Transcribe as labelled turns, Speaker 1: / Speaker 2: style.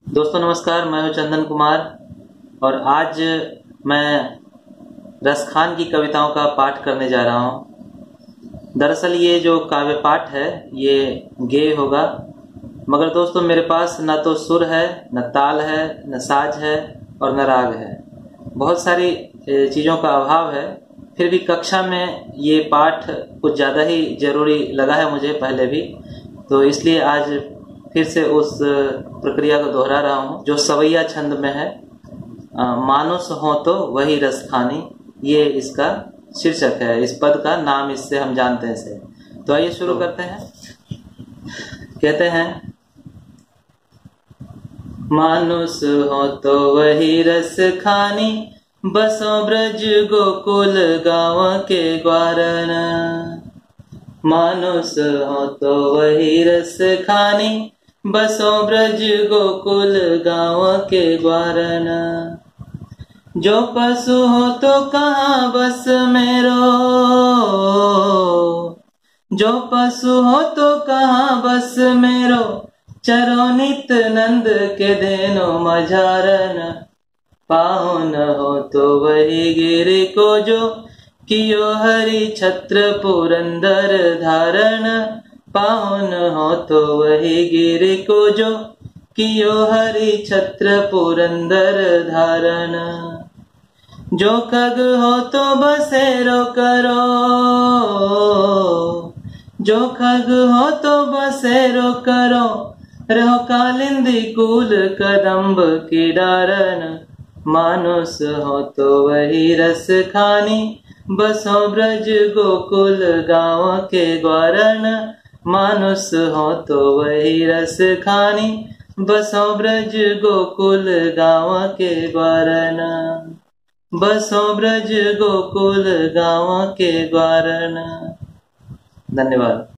Speaker 1: दोस्तों नमस्कार, मैं हूं चंदन कुमार और आज मैं रसखान की कविताओं का पाठ करने जा रहा हूं। दरअसल ये जो काव्य पाठ है ये गेय होगा, मगर दोस्तों मेरे पास न तो सुर है, न ताल है, न साज है और न राग है। बहुत सारी चीज़ों का अभाव है, फिर भी कक्षा में ये पाठ कुछ ज़्यादा ही जरूरी लगा है मुझे पहले भी, तो इसलिए आज फिर से उस प्रक्रिया को दोहरा रहा हूँ जो सवैया छंद में है। मानुस हो तो वही रसखानी, ये इसका शीर्षक है। इस पद का नाम इससे हम जानते हैं से। तो आइए शुरू करते हैं। कहते हैं, मानुस हो तो वही रस खानी, बसो ब्रज गोकुल गाँव के ग्वारन। मानुस हो तो वही रस खानी, बसो ब्रज गोकुल गाँव के ग्वारन। जो पशु हो तो कहाँ बस मेरो, जो पशु हो तो कहाँ बस मेरो, चरो नित नंद के देनो मझारन। पाहुन हो तो वही गिरि को जो, कियो हरि छत्र पुरंदर धारण। पाहुन हो तो वही गिरि को जो, कियो हरि छत्र पुरंदर धारण। जो खग हो तो बसेरो करो, जो खग हो तो बसेरो करो, रहो कालिंदी कूल कदम्ब की डारन। मानुस हो तो वही रस खानी, बसो ब्रज गोकुल गाँव के ग्वारन। मानुस हो तो वही रस खानी, बसो ब्रज गोकुल गाँव के ग्वारन। बसो ब्रज गोकुल गाँव के ग्वारन। धन्यवाद।